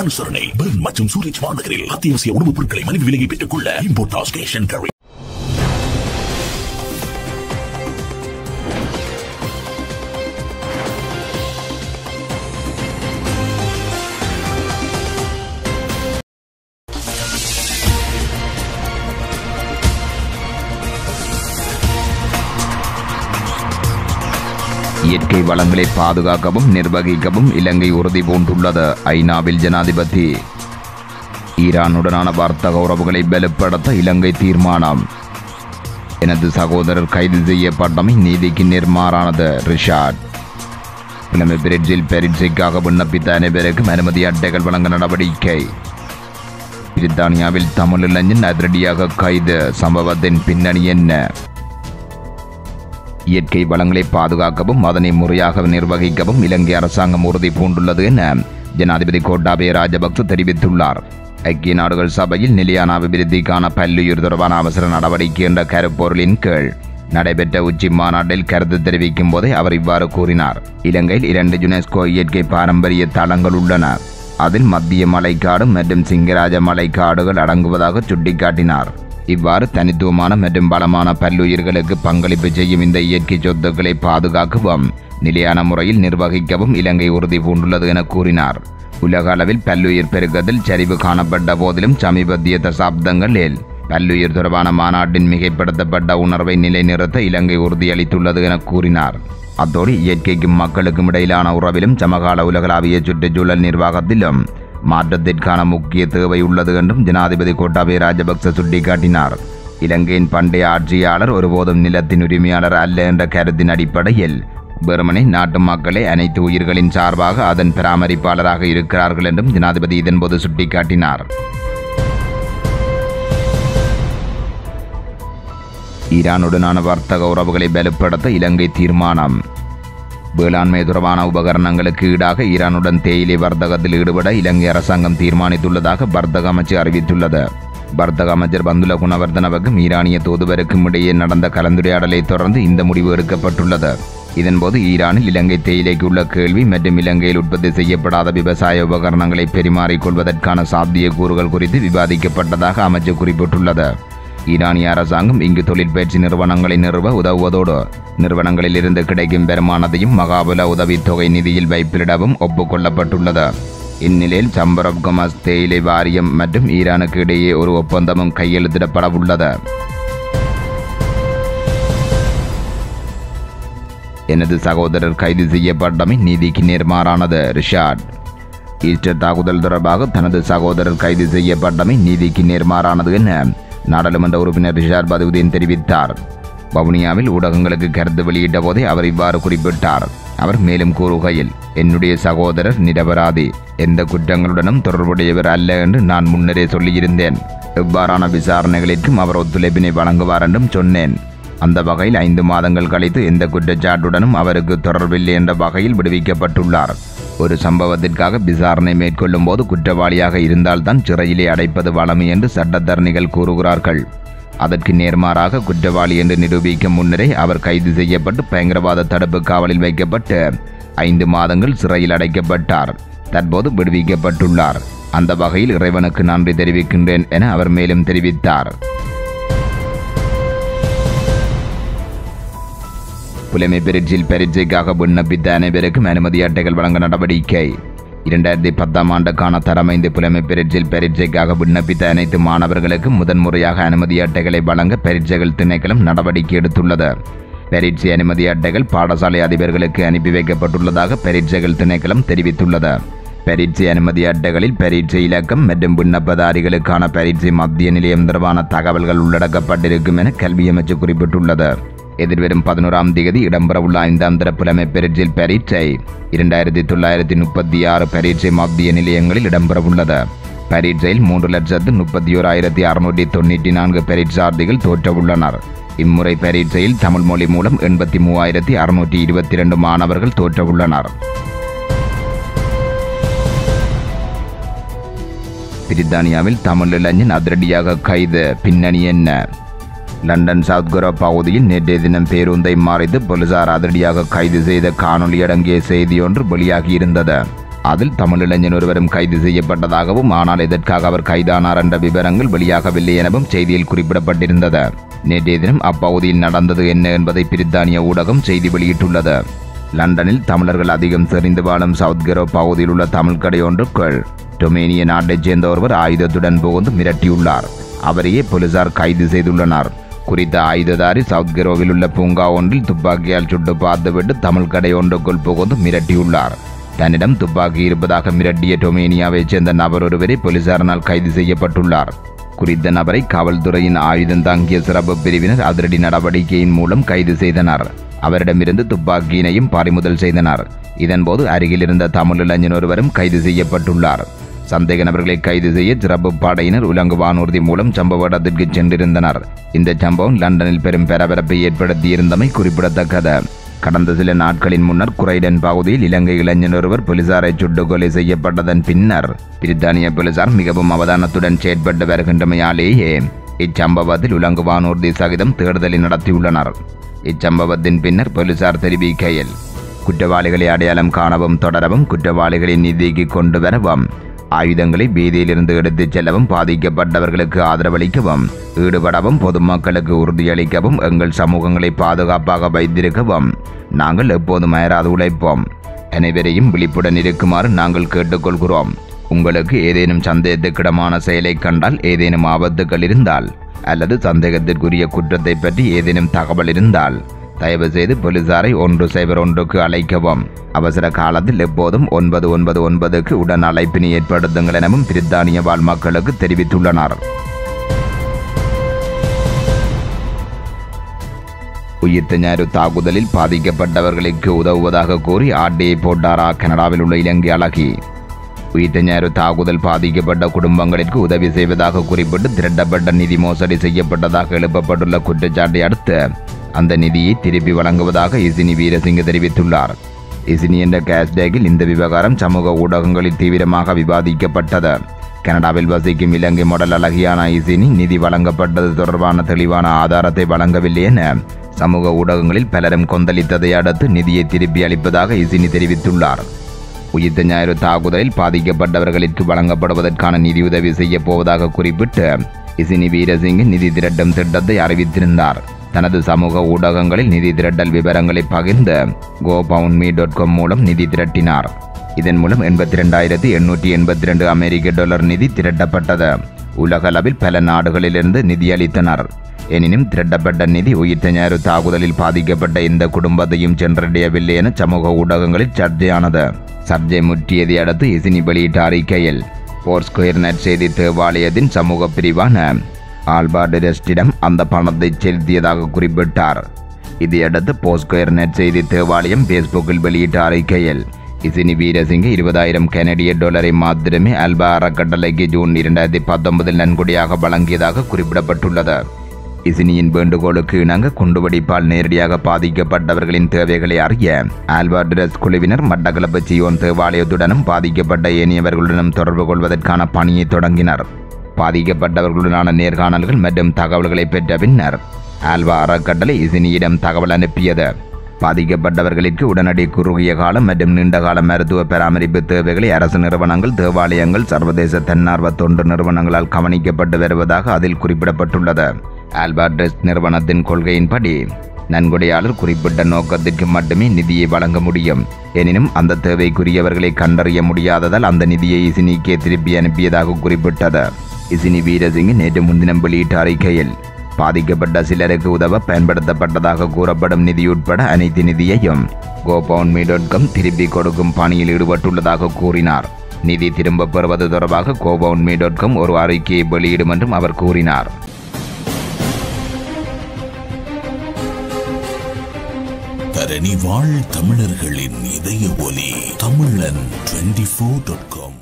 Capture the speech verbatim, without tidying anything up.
அனுசரணை பெர்ன் மற்றும் சூரிச் மாநகரில் அத்தியாவசிய உணவுப் பொருட்களை மலிவு விலையை பெற்றுக் கொள்ள இம்போர்ட்டாஸ் கேஷ் அண்ட் கேரி. இயற்கை வளங்களை பாதுகாக்கவும் நிர்வகிக்கவும் இலங்கை உறுதி பூண்டுள்ளது. ஐநாவில் ஜனாதிபதி. ஈரானுடனான வர்த்தக உறவுகளை பலப்படுத்த இலங்கை தீர்மானம். எனது சகோதரர் கைது செய்யப்பட்டமை நீதிக்கு நேர்மாறானது. ரிஷாட். இளமை பிரிட்ஜில் பரீட்சைக்காக விண்ணப்பித்த அனைவருக்கும் அனுமதி அட்டைகள் வழங்க நடவடிக்கை. பிரித்தானியாவில் தமிழ் இளைஞன் அதிரடியாக கைது. சம்பவத்தின் பின்னணி என்ன? இயற்கை வளங்களை பாதுகாக்கவும் அதனை முறையாக நிர்வகிக்கவும் இலங்கை அரசாங்கம் உறுதி பூண்டுள்ளது என ஜனாதிபதி கோட்டாபய ராஜபக்ச தெரிவித்துள்ளார். ஐக்கிய நாடுகள் சபையில் நிலையான அபிவிருத்திக்கான பல்லுயிர் தொடர்பான அவசர நடவடிக்கை என்ற கருப்பொருளின் கீழ் நடைபெற்ற உச்சி மாநாட்டில் கருத்து தெரிவிக்கும் போதே அவர் இவ்வாறு கூறினார். இலங்கையில் இரண்டு யுனெஸ்கோ இயற்கை பாரம்பரிய தளங்கள் உள்ளன. அதில் மத்திய மலைக்காடு மற்றும் சிங்கராஜ மலைக்காடுகள் அடங்குவதாக சுட்டிக்காட்டினார். இவ்வாறு தனித்துவமான மற்றும் பலமான பல்லுயிர்களுக்கு பங்களிப்பு செய்யும் இந்த இயற்கை சொத்துக்களை பாதுகாக்கவும் நிலையான முறையில் நிர்வகிக்கவும் இலங்கை உறுதி பூண்டுள்ளது என கூறினார். உலக அளவில் பல்லுயிர் பெருக்கத்தில் சரிவு காணப்பட்ட போதிலும் சமீபத்திய தசாப்தங்களில் பல்லுயிர் தொடர்பான மாநாட்டின் மிகைப்படுத்தப்பட்ட உணர்வை நிலைநிறுத்த இலங்கை உறுதியளித்துள்ளது என கூறினார். அத்தோடு இயற்கைக்கும் மக்களுக்கும் இடையிலான உறவிலும் சமகால உலகளாவிய சுற்றுச்சூழல் நிர்வாகத்திலும் மாற்றத்திற்கான முக்கிய தேவை உள்ளது என்றும் ஜனாதிபதி கோட்டாபய ராஜபக்ச சுட்டிக்காட்டினார். இலங்கையின் பண்டைய ஆட்சியாளர் ஒருபோதும் நிலத்தின் உரிமையாளர் அல்ல என்ற கருத்தின் அடிப்படையில் வெறுமனே நாட்டு மக்களே அனைத்து உயிர்களின் சார்பாக அதன் பராமரிப்பாளராக இருக்கிறார்கள் என்றும் ஜனாதிபதி இதன்போது சுட்டிக்காட்டினார். ஈரானுடனான வர்த்தக உறவுகளை பலப்படுத்த இலங்கை தீர்மானம். வேளாண்மை தொடர்பான உபகரணங்களுக்கு ஈடாக ஈரானுடன் தேயிலை வர்த்தகத்தில் ஈடுபட இலங்கை அரசாங்கம் தீர்மானித்துள்ளதாக வர்த்தக அமைச்சு அறிவித்துள்ளது. வர்த்தக அமைச்சர் பந்துல குணவர்தனவுக்கும் ஈரானிய தூதுவருக்கும் இடையே நடந்த கலந்துரையாடலை தொடர்ந்து இந்த முடிவு எடுக்கப்பட்டுள்ளது. இதன்போது ஈரானில் இலங்கை தேயிலைக்கு உள்ள கேள்வி மற்றும் இலங்கையில் உற்பத்தி செய்யப்படாத விவசாய உபகரணங்களை பரிமாறிக்கொள்வதற்கான சாத்திய கூறுகள் குறித்து விவாதிக்கப்பட்டதாக அமைச்சு குறிப்பிட்டுள்ளது. ஈரானிய அரசாங்கம் இங்கு தொழிற்பயிற்சி நிறுவனங்களை நிறுவ உதவுவதோடு நிறுவனங்களில் இருந்து கிடைக்கும் வருமானத்தையும் மகாபல உதவித்தொகை நிதியில் வைப்பிலிடவும் ஒப்புக்கொள்ளப்பட்டுள்ளது. இந்நிலையில் சம்பரப்கமஸ் தேயிலை வாரியம் மற்றும் ஈரானுக்கு இடையே ஒரு ஒப்பந்தமும் கையெழுத்திடப்பட உள்ளது. எனது சகோதரர் கைது செய்யப்பட்டமை நீதிக்கு நேர்மாறானது. ரிஷாட். ஈஸ்டர் தாக்குதல் தொடர்பாக தனது சகோதரர் கைது செய்யப்பட்டமை நீதிக்கு நேர்மாறானது என நாடாளுமன்ற உறுப்பினர் ரிஷாட் பதிவுதீன் தெரிவித்தார். வவுனியாவில் ஊடகங்களுக்கு கருத்து வெளியிட்ட போதே அவர் இவ்வாறு குறிப்பிட்டார். அவர் மேலும் கூறுகையில், என்னுடைய சகோதரர் நிரபராதி, எந்த குற்றங்களுடனும் தொடர்புடையவர் அல்ல என்று நான் முன்னரே சொல்லியிருந்தேன். இவ்வாறான விசாரணைகளிற்கும் அவர் ஒத்துழைப்பினை வழங்குவார் என்றும் சொன்னேன். அந்த வகையில் ஐந்து மாதங்கள் கழித்து எந்த குற்றச்சாட்டுடனும் அவருக்கு தொடர்பில்லை என்ற வகையில் விடுவிக்கப்பட்டுள்ளார். ஒரு சம்பவத்திற்காக விசாரணை மேற்கொள்ளும் போது குற்றவாளியாக இருந்தால்தான் சிறையிலே அடைப்பது வழமை என்று சட்டத்தரணிகள் கூறுகிறார்கள். அதற்கு நேர்மாறாக குற்றவாளி என்று நிரூபிக்கும் முன்னரே அவர் கைது செய்யப்பட்டு பயங்கரவாத தடுப்பு காவலில் வைக்கப்பட்டு ஐந்து மாதங்கள் சிறையில் அடைக்கப்பட்டார். தற்போது விடுவிக்கப்பட்டுள்ளார். அந்த வகையில் இறைவனுக்கு நன்றி தெரிவிக்கின்றேன் என அவர் மேலும் தெரிவித்தார். புலமை பரீட்சையில் பரீட்சைக்காக விண்ணப்பித்த அனைவருக்கும் அனுமதி அட்டைகள் வழங்க நடவடிக்கை. இரண்டாயிரத்தி பத்தாம் ஆண்டுக்கான தரமைந்து புலமை பரீட்சையில் பரீட்சைக்காக விண்ணப்பித்த அனைத்து மாணவர்களுக்கும் முதன்முறையாக அனுமதி அட்டைகளை வழங்க பரீட்சைகள் திணைக்களம் நடவடிக்கை எடுத்துள்ளது. பரீட்சை அனுமதி அட்டைகள் பாடசாலை அதிபர்களுக்கு அனுப்பி வைக்கப்பட்டுள்ளதாக பரீட்சைகள் திணைக்களம் தெரிவித்துள்ளது. பரீட்சை அனுமதி அட்டைகளில் பரீட்சை இலக்கம் மற்றும் விண்ணப்பதாரிகளுக்கான பரீட்சை மத்திய நிலையம் தொடர்பான தகவல்கள் உள்ளடக்கப்பட்டிருக்கும் என கல்வி அமைச்சு குறிப்பிட்டுள்ளது. எதிர்வரும் பதினோராம் தேதி இடம்பெறவுள்ள ஐந்தாம் தர புலமை பரீட்சையில் பரீட்சை இரண்டாயிரத்தி தொள்ளாயிரத்தி முப்பத்தி ஆறு பரீட்சை மத்திய நிலையங்களில் இடம்பெறவுள்ளது. பரீட்சையில் மூன்று லட்சத்து முப்பத்தி ஓராயிரத்தி அறுநூற்றி தொண்ணூற்றி நான்கு பரீட்சார்த்திகள் தோற்றவுள்ளனர். இம்முறை பரீட்சையில் தமிழ் மொழி மூலம் எண்பத்தி மூவாயிரத்தி அறுநூற்றி இருபத்தி இரண்டு மாணவர்கள் தோற்றவுள்ளனர். பிரித்தானியாவில் தமிழ் இளைஞன் அதிரடியாக கைது. பின்னணி என்ன? லண்டன் சவுத்கொரோ பகுதியில் நேற்றைய தினம் பேருந்தை மறைத்து போலீசார் அதிரடியாக கைது செய்த காணொலி அடங்கிய செய்தி ஒன்று வெளியாகியிருந்தது. அதில் தமிழ் இளைஞர் ஒருவரும் கைது செய்யப்பட்டதாகவும் ஆனால் இதற்காக அவர் கைதானார் என்ற விவரங்கள் வெளியாகவில்லை எனவும் செய்தியில் குறிப்பிடப்பட்டிருந்தது. நேற்றைய தினம் அப்பகுதியில் நடந்தது என்ன என்பதை பிரித்தானிய ஊடகம் செய்தி வெளியிட்டுள்ளது. லண்டனில் தமிழர்கள் அதிகம் செறிந்து வாழும் சவுத்கெரோ பகுதியில் உள்ள தமிழ் கடை ஒன்றுக்குள் ரொமேனிய நாட்டைச் சேர்ந்த ஒருவர் ஆயுதத்துடன் புகுந்து மிரட்டியுள்ளார். அவரையே போலீசார் கைது செய்துள்ளனர். குறித்த ஆயுததாரி சவுத்கெரோவில் உள்ள பூங்கா ஒன்றில் துப்பாக்கியால் சுட்டு பார்த்துவிட்டு தமிழ் கடை ஒன்றுக்குள் புகுந்து மிரட்டியுள்ளார். தன்னிடம் துப்பாக்கி இருப்பதாக மிரட்டிய ரொமேனியாவைச் சேர்ந்த நபர் ஒருவரை போலீசாரினால் கைது செய்யப்பட்டுள்ளார். குறித்த நபரை காவல்துறையின் ஆயுதம் தாங்கிய சிறப்பு பிரிவினர் அதிரடி நடவடிக்கையின் மூலம் கைது செய்தனர். அவரிடமிருந்து துப்பாக்கியினையும் பறிமுதல் செய்தனர். இதன்போது அருகில் இருந்த தமிழ் இளைஞர் ஒருவரும் கைது செய்யப்பட்டுள்ளார். சந்தேக நபர்களை கைது செய்ய சிறப்பு படையினர் உலங்கு வானூர்தி மூலம் சம்பவ இடத்திற்கு சென்றிருந்தனர். இந்த சம்பவம் லண்டனில் பெரும் பரபரப்பை ஏற்படுத்தியிருந்தமை குறிப்பிடத்தக்கது. கடந்த சில நாட்களின் முன்னர் குரைடன் பகுதியில் இலங்கை இளைஞர் ஒருவர் போலீசாரை சுட்டு கொலை செய்யப்பட்டதன் பின்னர் பிரித்தானிய போலீசார் மிகவும் அவதானத்துடன் செயற்பட்டு வருகின்றமையாலேயே இச்சம்பவத்தில் உலங்கு வானூர்தி சகிதம் தேடுதலை நடத்தியுள்ளனர். இச்சம்பவத்தின் பின்னர் போலீசார் தெரிவிக்கையில் குற்றவாளிகளை அடையாளம் காணவும் தொடரவும் குற்றவாளிகளை நீதிக்கு கொண்டு வரவும் ஆயுதங்களை வீதியிலிருந்து எடுத்துச் செல்லவும் பாதிக்கப்பட்டவர்களுக்கு ஆதரவளிக்கவும் ஈடுபடவும் பொதுமக்களுக்கு உறுதியளிக்கவும் எங்கள் சமூகங்களை பாதுகாப்பாக வைத்திருக்கவும் நாங்கள் எப்போதும் அயராது உழைப்போம். அனைவரையும் விழிப்புடன் இருக்குமாறு நாங்கள் கேட்டுக்கொள்கிறோம். உங்களுக்கு ஏதேனும் சந்தேகத்துக்கிடமான செயலை கண்டால், ஏதேனும் ஆபத்துக்கள் இருந்தால் அல்லது சந்தேகத்திற்குரிய குற்றத்தை பற்றி ஏதேனும் தகவல் இருந்தால் தயவு செய்து போலீசாரை ஒன்று சைபர் ஒன்றுக்கு அழைக்கவும். அவசர காலத்தில் எப்போதும் ஒன்பது ஒன்பது ஒன்பதுக்கு உடன் அழைப்பினை ஏற்படுத்துங்கள் எனவும் பிரித்தானிய வாழ் மக்களுக்கு தெரிவித்துள்ளனர். உயிர்த்த ஞாயிறு தாக்குதலில் பாதிக்கப்பட்டவர்களுக்கு உதவுவதாக கூறி ஆட்டையை போட்டாரா கனடாவில் உள்ள இலங்கை அழகி. உயிர்த்த ஞாயிறு தாக்குதல் பாதிக்கப்பட்ட குடும்பங்களுக்கு உதவி செய்வதாக குறிப்பிட்டு திரட்டப்பட்ட நிதி மோசடி செய்யப்பட்டதாக எழுப்பப்பட்டுள்ள குற்றச்சாட்டை அடுத்து அந்த நிதியை திருப்பி வழங்குவதாக இசினி வீரசிங்க தெரிவித்துள்ளார். இசினி என்ற கேஷ்டேக்கில் இந்த விவகாரம் சமூக ஊடகங்களில் தீவிரமாக விவாதிக்கப்பட்டது. கனடாவில் வசிக்கும் இலங்கை மாடல் அழகியான இசினி நிதி வழங்கப்பட்டது தொடர்பான தெளிவான ஆதாரத்தை வழங்கவில்லை என சமூக ஊடகங்களில் பலரும் கொந்தளித்ததை அடுத்து நிதியை திருப்பி அளிப்பதாக இசினி தெரிவித்துள்ளார். உயிர்த்த ஞாயிறு தாக்குதலில் பாதிக்கப்பட்டவர்களுக்கு வழங்கப்படுவதற்கான நிதியுதவி செய்ய போவதாக குறிப்பிட்டு இசினி வீரசிங்க நிதி திரட்டும் திட்டத்தை அறிவித்திருந்தார். தனது சமூக ஊடகங்களில் நிதி திரட்டல் விவரங்களை பகிர்ந்து GoFundMe dot com மூலம் நிதி திரட்டினார். இதன் மூலம் எண்பத்தி இரண்டாயிரத்தி எண்ணூற்றி எண்பத்தி ரெண்டு அமெரிக்க டாலர் நிதி திரட்டப்பட்டது. உலக அளவில் பல நாடுகளிலிருந்து நிதி அளித்தனர். எனினும் திரட்டப்பட்ட நிதி உயிர்த்த ஞாயிறு தாக்குதலில் பாதிக்கப்பட்ட இந்த குடும்பத்தையும் சென்றடையவில்லை என சமூக ஊடகங்களில் சர்ச்சையானது. சர்ச்சை முற்றியதை அடுத்து இசினி வெளியிட்ட அறிக்கையில் போர்ஸ்கொயர் நெட் செய்தி தேவாலயத்தின் சமூக பிரிவான ஆல்பர்ட் ரெஸ்டிடம் அந்த பணத்தை செலுத்தியதாக குறிப்பிட்டார். இதையடுத்து போர்ஸ்கொயர் நெட் செய்தி தேவாலயம் பேஸ்புக்கில் வெளியிட்ட அறிக்கையில் இசினி வீரசிங்க இருபதாயிரம் கனடிய டாலரை மாத்திரமே அல்பா அறக்கட்டளைக்கு ஜூன் இரண்டாயிரத்தி பத்தொன்பதில் நன்கொடையாக வழங்கியதாக குறிப்பிடப்பட்டுள்ளது. இசினியின் வேண்டுகோளுக்கு இணங்க குண்டுவெடிப்பால் நேரடியாக பாதிக்கப்பட்டவர்களின் தேவைகளை அறிய ஆல்பர்ட் குழுவினர் மட்டக்களப்பு சியோன் தேவாலயத்துடனும் பாதிக்கப்பட்ட ஏனையவர்களுடனும் தொடர்பு கொள்வதற்கான பணியை தொடங்கினர். பாதிக்கப்பட்டவர்களுடனான நேர்காணல்கள் மற்றும் தகவல்களை பெற்ற பின்னர் ஆல்வா அறக்கட்டளை இசினியிடம் தகவல் அனுப்பியது. பாதிக்கப்பட்டவர்களுக்கு உடனடி குறுகிய காலம் மற்றும் நீண்டகால மருத்துவ பராமரிப்பு தேவைகளை அரசு நிறுவனங்கள், தேவாலயங்கள், சர்வதேச தன்னார்வ தொண்டு நிறுவனங்களால் கவனிக்கப்பட்டு வருவதாக அதில் குறிப்பிடப்பட்டுள்ளது. ஆல்பர்ட் நிறுவனத்தின் கொள்கையின்படி நன்கொடையாளர் குறிப்பிட்ட நோக்கத்திற்கு மட்டுமே நிதியை வழங்க முடியும். எனினும் அந்த தேவைக்குரியவர்களை கண்டறிய முடியாததால் அந்த நிதியை இசினிக்கே திருப்பி அனுப்பியதாக குறிப்பிட்டது. இசினி வீரசிங்க நேற்று முன்தினம் வெளியிட்ட அறிக்கையில் பாதிக்கப்பட்ட சிலருக்கு உதவ பயன்படுத்தப்பட்டதாக கூறப்படும் நிதி உட்பட அனைத்து நிதியையும் GoFundMe dot com திருப்பி கொடுக்கும் பணியில் ஈடுபட்டுள்ளதாக கூறினார். நிதி திரும்ப பெறுவது தொடர்பாக GoFundMe dot com ஒரு அறிக்கையை வெளியிடும் என்றும் அவர் கூறினார். தரணி வாழ் தமிழர்களின் இதய ஒலி தமிழன் டுவெண்டி ஃபோர் டாட் காம்.